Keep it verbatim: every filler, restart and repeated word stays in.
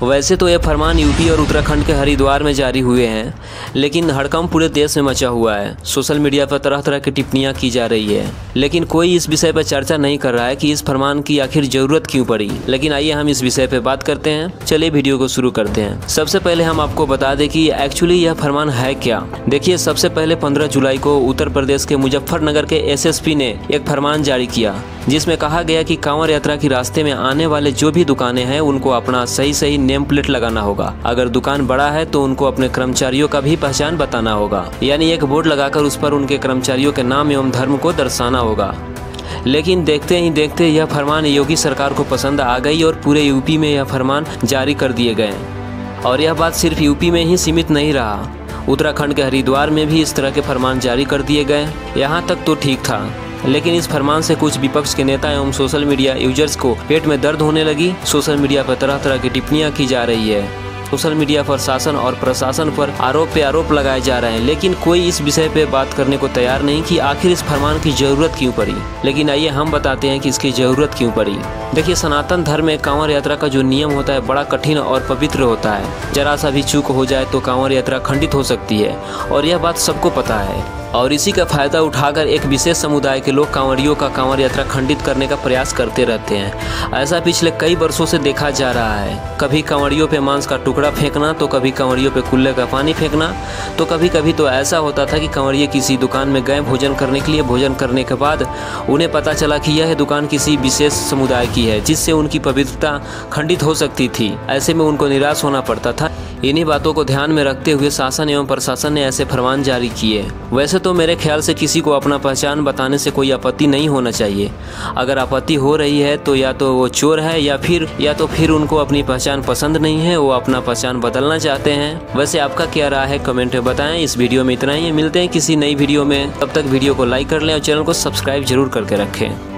वैसे तो ये फरमान यूपी और उत्तराखंड के हरिद्वार में जारी हुए हैं, लेकिन हड़कंप पूरे देश में मचा हुआ है। सोशल मीडिया पर तरह तरह की टिप्पणियां की जा रही है, लेकिन कोई इस विषय पर चर्चा नहीं कर रहा है कि इस फरमान की आखिर जरूरत क्यों पड़ी। लेकिन आइए हम इस विषय पर बात करते हैं। चलिए वीडियो को शुरू करते हैं। सबसे पहले हम आपको बता दें कि एक्चुअली यह फरमान है क्या। देखिए, सबसे पहले पंद्रह जुलाई को उत्तर प्रदेश के मुजफ्फरनगर के एस एस पी ने एक फरमान जारी किया, जिसमें कहा गया कि कांवड़ यात्रा की रास्ते में आने वाले जो भी दुकानें हैं उनको अपना सही सही नेम प्लेट लगाना होगा। अगर दुकान बड़ा है तो उनको अपने कर्मचारियों का भी पहचान बताना होगा, यानी एक बोर्ड लगाकर उस पर उनके कर्मचारियों के नाम एवं धर्म को दर्शाना होगा। लेकिन देखते ही देखते यह फरमान योगी सरकार को पसंद आ गई और पूरे यूपी में यह फरमान जारी कर दिए गए। और यह बात सिर्फ यूपी में ही सीमित नहीं रहा, उत्तराखंड के हरिद्वार में भी इस तरह के फरमान जारी कर दिए गए। यहाँ तक तो ठीक था, लेकिन इस फरमान से कुछ विपक्ष के नेता एवं सोशल मीडिया यूजर्स को पेट में दर्द होने लगी। सोशल मीडिया पर तरह तरह की टिप्पणियां की जा रही है। सोशल मीडिया पर शासन और प्रशासन पर आरोप पे आरोप लगाए जा रहे हैं, लेकिन कोई इस विषय पे बात करने को तैयार नहीं कि आखिर इस फरमान की जरूरत क्यों पड़ी। लेकिन आइए हम बताते हैं कि इसकी जरूरत क्यों पड़ी। देखिए, सनातन धर्म में कांवड़ यात्रा का जो नियम होता है बड़ा कठिन और पवित्र होता है। जरा सा भी चूक हो जाए तो कांवड़ यात्रा खंडित हो सकती है, और यह बात सबको पता है। और इसी का फायदा उठाकर एक विशेष समुदाय के लोग कांवड़ियों का कांवड़ यात्रा खंडित करने का प्रयास करते रहते हैं। ऐसा पिछले कई वर्षों से देखा जा रहा है। कभी कांवड़ियों पे मांस का टुकड़ा फेंकना, तो कभी कांवड़ियों पे कुल्ले का पानी फेंकना, तो कभी कभी तो ऐसा होता था कि कांवड़िये किसी दुकान में गए भोजन करने के लिए। भोजन करने के बाद उन्हें पता चला कि यह दुकान किसी विशेष समुदाय की है, जिससे उनकी पवित्रता खंडित हो सकती थी। ऐसे में उनको निराश होना पड़ता था। इन्हीं बातों को ध्यान में रखते हुए शासन एवं प्रशासन ने ऐसे फरमान जारी किए। वैसे तो मेरे ख्याल से किसी को अपना पहचान बताने से कोई आपत्ति नहीं होना चाहिए। अगर आपत्ति हो रही है तो या तो वो चोर है या फिर या तो फिर उनको अपनी पहचान पसंद नहीं है, वो अपना पहचान बदलना चाहते हैं। वैसे आपका क्या राय है, कमेंट में बताएं। इस वीडियो में इतना ही है, मिलते हैं किसी नई वीडियो में। तब तक वीडियो को लाइक कर लें और चैनल को सब्सक्राइब जरूर करके रखें।